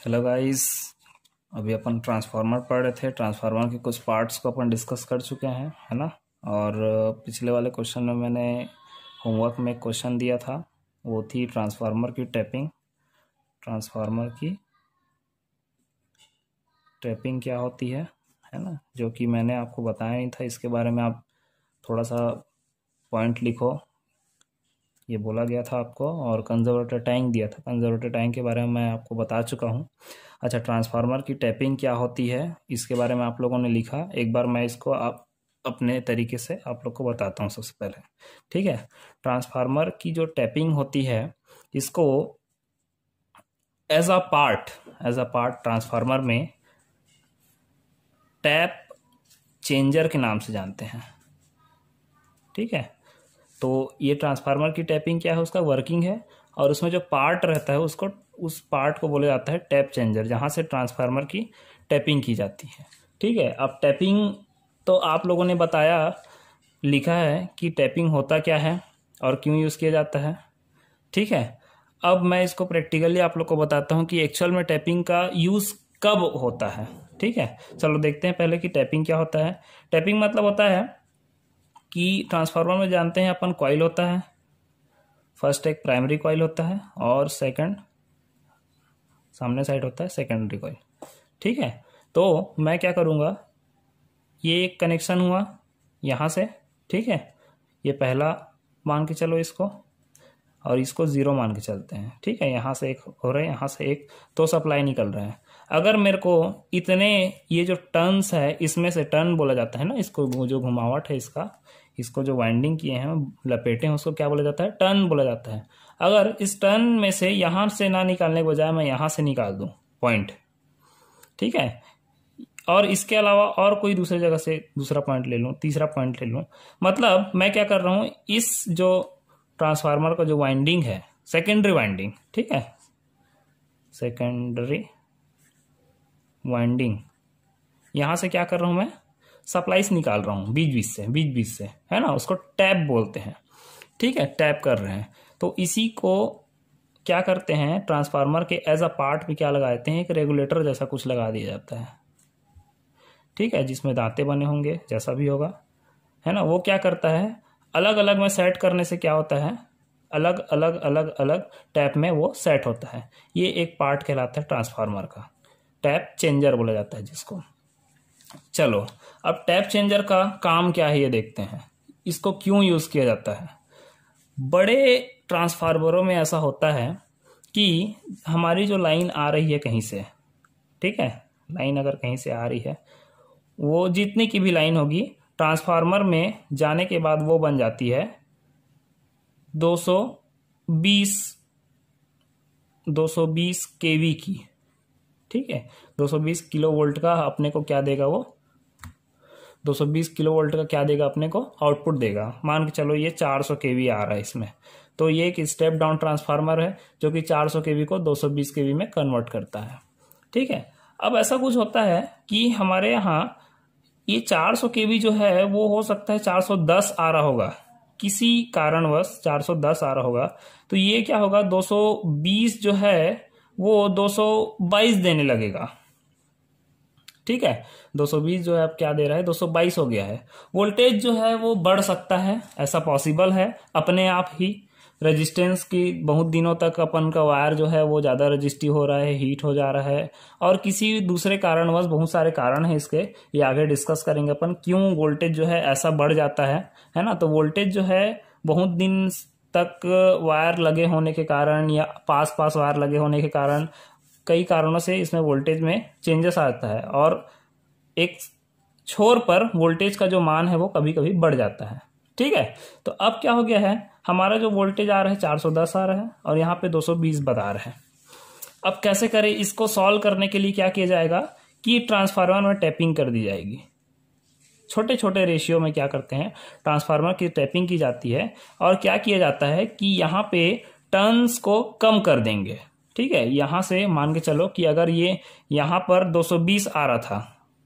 Hello guys. अभी अपन transformer पढ़ रहे थे। ट्रांसफार्मर के कुछ पार्ट्स को अपन डिस्कस कर चुके हैं, है ना। और पिछले वाले क्वेश्चन में मैंने होमवर्क में क्वेश्चन दिया था, वो थी ट्रांसफार्मर की टैपिंग। ट्रांसफार्मर की टैपिंग क्या होती है ना, जो कि मैंने आपको बताया नहीं था। इसके बारे में आप थोड़ा सा पॉइंट लिखो, ये बोला गया था आपको। और कंजर्वेटर टैंक दिया था, कंजर्वेटर टैंक के बारे में मैं आपको बता चुका हूँ। अच्छा, ट्रांसफार्मर की टैपिंग क्या होती है इसके बारे में आप लोगों ने लिखा। एक बार मैं इसको आप अपने तरीके से आप लोग को बताता हूँ सबसे पहले, ठीक है। ट्रांसफार्मर की जो टैपिंग होती है, इसको एज अ पार्ट ट्रांसफार्मर में टैप चेंजर के नाम से जानते हैं, ठीक है। तो ये ट्रांसफार्मर की टैपिंग क्या है, उसका वर्किंग है। और उसमें जो पार्ट रहता है उसको, उस पार्ट को बोला जाता है टैप चेंजर, जहाँ से ट्रांसफार्मर की टैपिंग की जाती है, ठीक है। अब टैपिंग तो आप लोगों ने बताया, लिखा है कि टैपिंग होता क्या है और क्यों यूज़ किया जाता है, ठीक है। अब मैं इसको प्रैक्टिकली आप लोग को बताता हूँ कि एक्चुअल में टैपिंग का यूज़ कब होता है, ठीक है। चलो देखते हैं पहले कि टैपिंग क्या होता है। टैपिंग मतलब होता है कि ट्रांसफार्मर में जानते हैं अपन कॉइल होता है। फर्स्ट एक प्राइमरी कॉइल होता है और सेकंड सामने साइड होता है सेकेंडरी कॉइल, ठीक है। तो मैं क्या करूँगा, ये एक कनेक्शन हुआ यहाँ से, ठीक है। ये पहला मान के चलो इसको, और इसको ज़ीरो मान के चलते हैं, ठीक है। यहाँ से एक हो रहा है, यहाँ से एक, तो सप्लाई निकल रहा है। अगर मेरे को इतने, ये जो टर्न्स है इसमें से, टर्न बोला जाता है ना इसको, जो घुमावट है इसको जो वाइंडिंग किए हैं, लपेटे हैं, उसको क्या बोला जाता है, टर्न बोला जाता है। अगर इस टर्न में से यहाँ से ना निकालने के बजाय मैं यहाँ से निकाल दूँ पॉइंट, ठीक है, और इसके अलावा और कोई दूसरी जगह से दूसरा पॉइंट ले लूँ, तीसरा पॉइंट ले लूँ, मतलब मैं क्या कर रहा हूँ, इस जो ट्रांसफार्मर का जो वाइंडिंग है, सेकेंडरी वाइंडिंग, ठीक है, सेकेंडरी वाइंडिंग, यहाँ से क्या कर रहा हूँ मैं, सप्लाईज निकाल रहा हूँ बीच बीच से, है ना, उसको टैप बोलते हैं, ठीक है, टैप कर रहे हैं। तो इसी को क्या करते हैं, ट्रांसफार्मर के एज अ पार्ट में क्या लगा देते हैं, एक रेगुलेटर जैसा कुछ लगा दिया जाता है, ठीक है, जिसमें दांते बने होंगे, जैसा भी होगा, है ना। वो क्या करता है, अलग अलग में सेट करने से क्या होता है, अलग अलग अलग अलग टैप में वो सेट होता है। ये एक पार्ट कहलाता है ट्रांसफार्मर का, टैप चेंजर बोला जाता है जिसको। चलो, अब टैप चेंजर का काम क्या है ये देखते हैं, इसको क्यों यूज किया जाता है। बड़े ट्रांसफार्मरों में ऐसा होता है कि हमारी जो लाइन आ रही है कहीं से, ठीक है, लाइन अगर कहीं से आ रही है, वो जितनी की भी लाइन होगी, ट्रांसफार्मर में जाने के बाद वो बन जाती है 220 केवी की, ठीक है। 220 किलो वोल्ट का अपने को क्या देगा, वो 220 किलो वोल्ट का क्या देगा अपने को, आउटपुट देगा। मान के चलो ये 400 केवी आ रहा है इसमें, तो ये एक स्टेप डाउन ट्रांसफार्मर है जो कि 400 केवी को 220 केवी में कन्वर्ट करता है, ठीक है। अब ऐसा कुछ होता है कि हमारे यहाँ ये 400 केवी जो है वो हो सकता है 410 आ रहा होगा, किसी कारणवश 410 आ रहा होगा, तो ये क्या होगा, 220 जो है वो 222 देने लगेगा, ठीक है। 220 जो है अब क्या दे रहा है, 222 हो गया है। वोल्टेज जो है वो बढ़ सकता है, ऐसा पॉसिबल है अपने आप ही। रेजिस्टेंस की बहुत दिनों तक अपन का वायर जो है वो ज़्यादा रजिस्टिव हो रहा है, हीट हो जा रहा है, और किसी दूसरे कारणवश, बहुत सारे कारण हैं इसके, ये आगे डिस्कस करेंगे अपन, क्यों वोल्टेज जो है ऐसा बढ़ जाता है ना। तो वोल्टेज जो है बहुत दिन तक वायर लगे होने के कारण, या पास वायर लगे होने के कारण, कई कारणों से इसमें वोल्टेज में चेंजेस आता है, और एक छोर पर वोल्टेज का जो मान है वो कभी कभी बढ़ जाता है, ठीक है। तो अब क्या हो गया है, हमारा जो वोल्टेज आ रहा है 410 आ रहा है, और यहाँ पे 220 बता रहा है। अब कैसे करें इसको, सॉल्व करने के लिए क्या किया जाएगा कि ट्रांसफार्मर में टैपिंग कर दी जाएगी। छोटे छोटे रेशियो में क्या करते हैं, ट्रांसफार्मर की टैपिंग की जाती है, और क्या किया जाता है कि यहाँ पे टर्न्स को कम कर देंगे, ठीक है। यहाँ से मान के चलो कि अगर ये यहाँ पर 220 आ रहा था,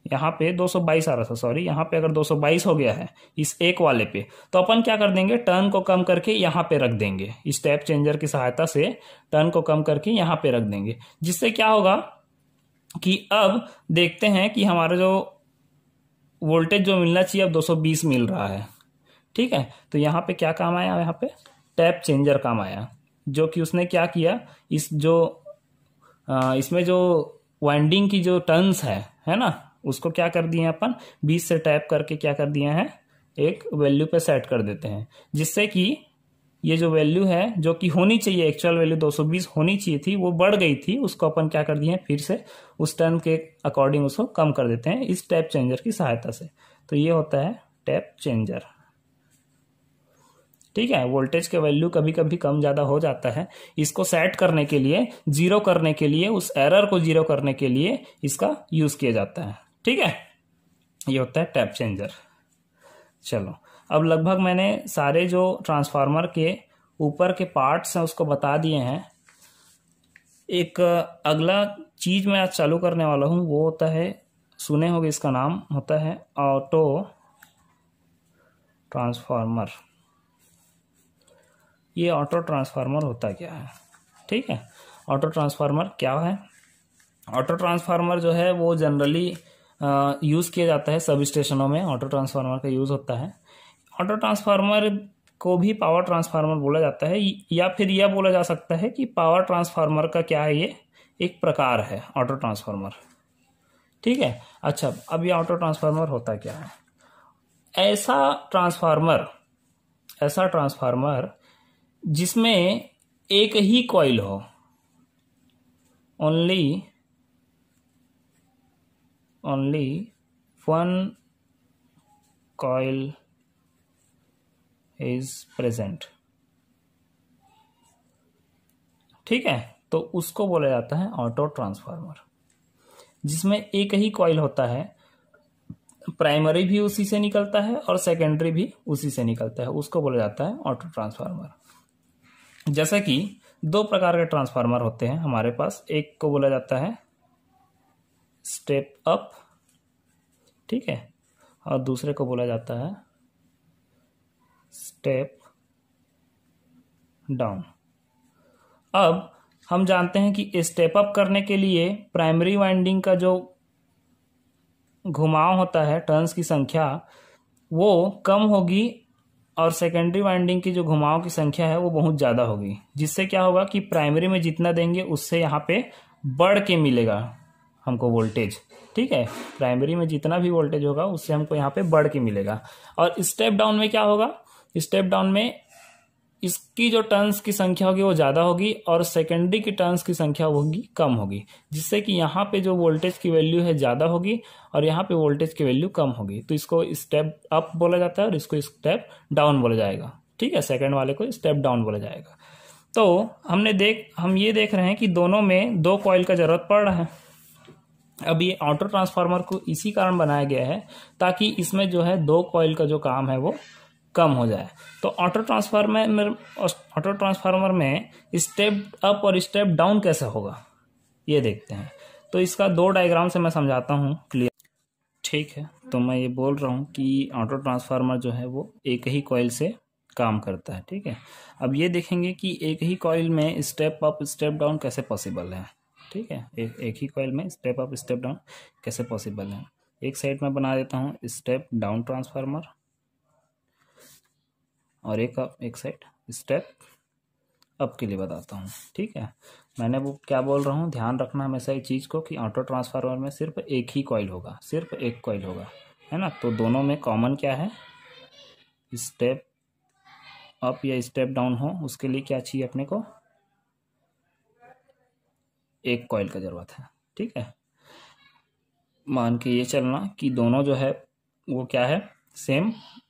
यहाँ पे 222 आ रहा था, सॉरी, यहाँ पे अगर 222 हो गया है इस एक वाले पे, तो अपन क्या कर देंगे, टर्न को कम करके यहाँ पे रख देंगे, इस स्टेप चेंजर की सहायता से टर्न को कम करके यहाँ पे रख देंगे, जिससे क्या होगा कि अब देखते हैं कि हमारा जो वोल्टेज जो मिलना चाहिए अब 220 मिल रहा है। ठीक है, तो यहाँ पे क्या काम आया, यहाँ पे टैप चेंजर काम आया, जो कि उसने क्या किया, इस जो इसमें जो वाइंडिंग की जो टर्न्स है ना, उसको क्या कर दिए अपन, 20 से टैप करके क्या कर दिए हैं, एक वैल्यू पे सेट कर देते हैं, जिससे कि ये जो वैल्यू है जो कि होनी चाहिए, एक्चुअल वैल्यू 220 होनी चाहिए थी, वो बढ़ गई थी, उसको अपन क्या कर दिए हैं, फिर से उस टर्न के अकॉर्डिंग उसको कम कर देते हैं इस टैप चेंजर की सहायता से। तो ये होता है टैप चेंजर। ठीक है, वोल्टेज के वैल्यू कभी कभी कम ज्यादा हो जाता है, इसको सेट करने के लिए, जीरो करने के लिए, उस एरर को जीरो करने के लिए इसका यूज किया जाता है। ठीक है, ये होता है टैप चेंजर। चलो, अब लगभग मैंने सारे जो ट्रांसफार्मर के ऊपर के पार्ट्स हैं उसको बता दिए हैं। एक अगला चीज मैं आज चालू करने वाला हूं, वो होता है, सुने होंगे इसका नाम, होता है ऑटो ट्रांसफार्मर। ये ऑटो ट्रांसफार्मर होता क्या है? ठीक है, ऑटो ट्रांसफार्मर क्या है? ऑटो ट्रांसफार्मर जो है वो जनरली यूज़ किया जाता है सब स्टेशनों में, ऑटो ट्रांसफार्मर का यूज़ होता है। ऑटो ट्रांसफार्मर को भी पावर ट्रांसफार्मर बोला जाता है, या फिर यह बोला जा सकता है कि पावर ट्रांसफार्मर का क्या है, ये एक प्रकार है ऑटो ट्रांसफार्मर। ठीक है, अच्छा, अब ये ऑटो ट्रांसफार्मर होता क्या है? ऐसा ट्रांसफार्मर जिसमें एक ही कॉइल हो, only one coil is present. ठीक है, तो उसको बोला जाता है ऑटो ट्रांसफार्मर, जिसमें एक ही कॉइल होता है, प्राइमरी भी उसी से निकलता है और सेकेंडरी भी उसी से निकलता है, उसको बोला जाता है ऑटो ट्रांसफार्मर। जैसे कि दो प्रकार के ट्रांसफार्मर होते हैं हमारे पास, एक को बोला जाता है स्टेप अप, ठीक है, और दूसरे को बोला जाता है स्टेप डाउन। अब हम जानते हैं कि स्टेप अप करने के लिए प्राइमरी वाइंडिंग का जो घुमाव होता है, टर्न्स की संख्या, वो कम होगी, और सेकेंडरी वाइंडिंग की जो घुमाव की संख्या है वो बहुत ज़्यादा होगी, जिससे क्या होगा कि प्राइमरी में जितना देंगे उससे यहाँ पे बढ़ के मिलेगा हमको वोल्टेज। ठीक है, प्राइमरी में जितना भी वोल्टेज होगा उससे हमको यहाँ पे बढ़ के मिलेगा। और स्टेप डाउन में क्या होगा, स्टेप डाउन में इसकी जो टर्न्स की संख्या होगी वो ज़्यादा होगी और सेकेंडरी की टर्न्स की संख्या होगी कम होगी, जिससे कि यहाँ पे जो वोल्टेज की वैल्यू है ज़्यादा होगी और यहाँ पे वोल्टेज की वैल्यू कम होगी। तो इसको स्टेप अप बोला जाता है और इसको स्टेप डाउन बोला जाएगा। ठीक है, सेकेंड वाले को स्टेप डाउन बोला जाएगा। तो हम ये देख रहे हैं कि दोनों में दो कॉइल का जरूरत पड़ रहा है। अब ये ऑटो ट्रांसफार्मर को इसी कारण बनाया गया है ताकि इसमें जो है दो कॉइल का जो काम है वो कम हो जाए। तो ऑटो ट्रांसफार्मर में स्टेप अप और स्टेप डाउन कैसे होगा ये देखते हैं। तो इसका दो डायग्राम से मैं समझाता हूँ क्लियर। ठीक है, तो मैं ये बोल रहा हूँ कि ऑटो ट्रांसफार्मर जो है वो एक ही कॉइल से काम करता है। ठीक है, अब ये देखेंगे कि एक ही कॉइल में स्टेप अप स्टेप डाउन कैसे पॉसिबल है। ठीक है, एक ही कॉइल में स्टेप अप स्टेप डाउन कैसे पॉसिबल है। एक साइड में बना देता हूँ स्टेप डाउन ट्रांसफार्मर और एक साइड स्टेप अप के लिए बताता हूँ। ठीक है, मैंने वो क्या बोल रहा हूँ, ध्यान रखना हमेशा इस चीज़ को कि ऑटो ट्रांसफार्मर में सिर्फ एक ही कॉइल होगा, सिर्फ एक कॉइल होगा, है ना। तो दोनों में कॉमन क्या है, स्टेप अप या स्टेप डाउन हो उसके लिए क्या चाहिए अपने को, एक कॉइल का जरूरत है। ठीक है, मान के ये चलना कि दोनों जो है वो क्या है, सेम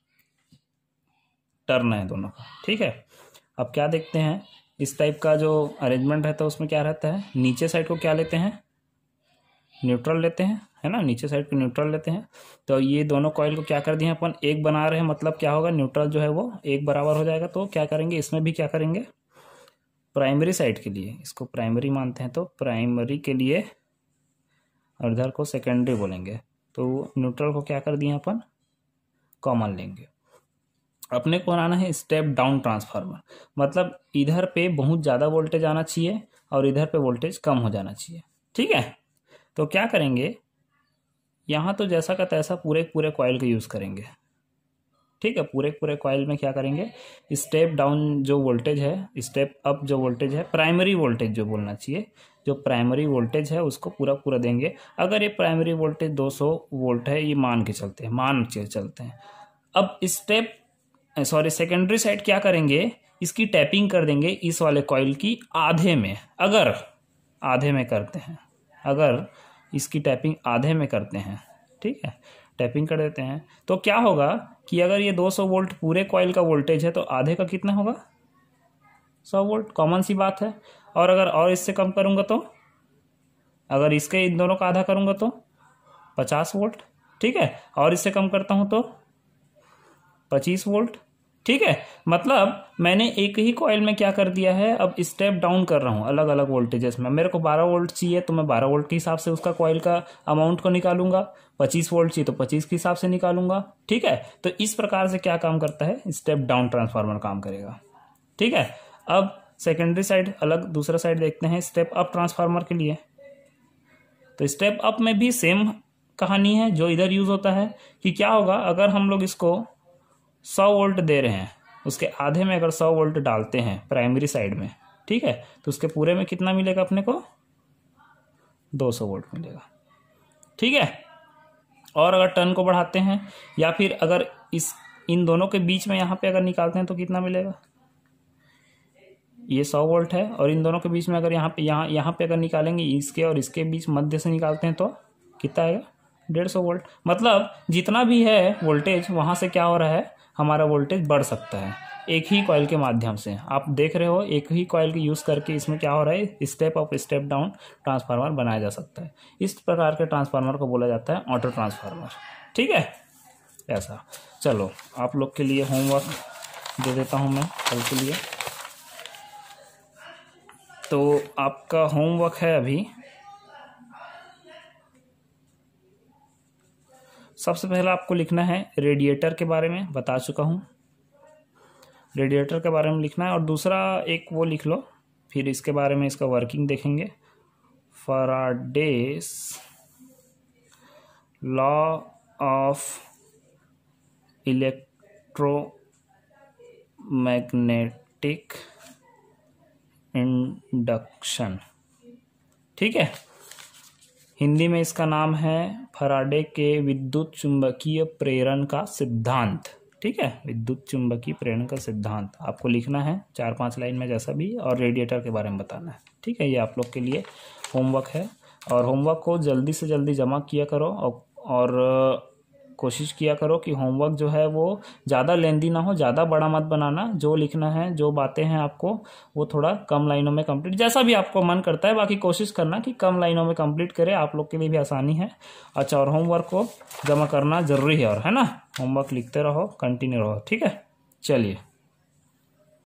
टर्न है दोनों का। ठीक है, अब क्या देखते हैं, इस टाइप का जो अरेंजमेंट रहता है उसमें क्या रहता है, नीचे साइड को क्या लेते हैं, न्यूट्रल लेते हैं, है ना, नीचे साइड को न्यूट्रल लेते हैं। तो ये दोनों कॉइल को क्या कर दिए अपन, एक बना रहे हैं, मतलब क्या होगा, न्यूट्रल जो है वो एक बराबर हो जाएगा। तो क्या करेंगे, इसमें भी क्या करेंगे, प्राइमरी साइड के लिए इसको प्राइमरी मानते हैं, तो प्राइमरी के लिए और इधर को सेकेंडरी बोलेंगे। तो न्यूट्रल को क्या कर दिए अपन, कॉमन लेंगे। अपने को बनाना है स्टेप डाउन ट्रांसफार्मर, मतलब इधर पे बहुत ज़्यादा वोल्टेज आना चाहिए और इधर पे वोल्टेज कम हो जाना चाहिए। ठीक है, तो क्या करेंगे, यहाँ तो जैसा का तैसा पूरे कॉइल का यूज़ करेंगे। ठीक है, पूरे कॉइल में क्या करेंगे, स्टेप डाउन जो वोल्टेज है, स्टेप अप जो वोल्टेज है, प्राइमरी वोल्टेज जो बोलना चाहिए, जो प्राइमरी वोल्टेज है उसको पूरा देंगे। अगर ये प्राइमरी वोल्टेज 200 वोल्ट है, ये मान के चलते हैं। अब सेकेंडरी साइड क्या करेंगे, इसकी टैपिंग कर देंगे इस वाले कॉइल की आधे में। अगर आधे में करते हैं, अगर इसकी टैपिंग आधे में करते हैं, ठीक है, टैपिंग कर देते हैं, तो क्या होगा कि अगर ये 200 वोल्ट पूरे कॉइल का वोल्टेज है तो आधे का कितना होगा, 100 वोल्ट, कॉमन सी बात है। और अगर और इससे कम करूंगा तो, अगर इसके इन दोनों का आधा करूंगा तो 50 वोल्ट। ठीक है, और इससे कम करता हूं तो 25 वोल्ट। ठीक है, मतलब मैंने एक ही कॉइल में क्या कर दिया है, अब स्टेप डाउन कर रहा हूं अलग अलग वोल्टेजेस में। मेरे को 12 वोल्ट चाहिए तो मैं 12 वोल्ट के हिसाब से उसका कॉइल का अमाउंट को निकालूंगा, 25 वोल्ट चाहिए तो 25 के हिसाब से निकालूंगा। ठीक है, तो इस प्रकार से क्या काम करता है, स्टेप डाउन ट्रांसफार्मर काम करेगा। ठीक है, अब सेकेंडरी साइड अलग, दूसरा साइड देखते हैं स्टेप अप ट्रांसफार्मर के लिए। तो स्टेप अप में भी सेम कहानी है जो इधर यूज होता है, कि क्या होगा अगर हम लोग इसको 100 वोल्ट दे रहे हैं, उसके आधे में अगर 100 वोल्ट डालते हैं प्राइमरी साइड में, ठीक है, तो उसके पूरे में कितना मिलेगा अपने को, 200 वोल्ट मिलेगा। ठीक है, और अगर टर्न को बढ़ाते हैं या फिर अगर इन दोनों के बीच में यहाँ पे अगर निकालते हैं तो कितना मिलेगा, ये 100 वोल्ट है और इन दोनों के बीच में अगर यहाँ पे अगर निकालेंगे, इसके और इसके बीच मध्य से निकालते हैं तो कितना आएगा, 150 वोल्ट। मतलब जितना भी है वोल्टेज वहां से क्या हो रहा है, हमारा वोल्टेज बढ़ सकता है एक ही कॉइल के माध्यम से। आप देख रहे हो एक ही कॉइल के यूज करके इसमें क्या हो रहा है, step up step down transformer बनाया जा सकता है। इस प्रकार के ट्रांसफार्मर को बोला जाता है ऑटो ट्रांसफार्मर। ठीक है, ऐसा। चलो आप लोग के लिए होमवर्क दे देता हूं मैं कल के लिए। तो आपका होमवर्क है अभी, सबसे पहले आपको लिखना है रेडिएटर के बारे में, बता चुका हूं, रेडिएटर के बारे में लिखना है। और दूसरा एक वो लिख लो, फिर इसके बारे में इसका वर्किंग देखेंगे, Faraday's law of electromagnetic induction. ठीक है, हिंदी में इसका नाम है फैराडे के विद्युत चुंबकीय प्रेरण का सिद्धांत। ठीक है, विद्युत चुंबकीय प्रेरण का सिद्धांत आपको लिखना है 4-5 लाइन में जैसा भी, और रेडिएटर के बारे में बताना है। ठीक है, ये आप लोग के लिए होमवर्क है, और होमवर्क को जल्दी से जल्दी जमा किया करो और कोशिश किया करो कि होमवर्क जो है वो ज़्यादा लेंदी ना हो, ज़्यादा बड़ा मत बनाना। जो लिखना है, जो बातें हैं आपको, वो थोड़ा कम लाइनों में कंप्लीट, जैसा भी आपको मन करता है, बाकी कोशिश करना कि कम लाइनों में कंप्लीट करें, आप लोग के लिए भी आसानी है। अच्छा, और होमवर्क को जमा करना जरूरी है, और है ना, होमवर्क लिखते रहो, कंटिन्यू रहो। ठीक है, चलिए।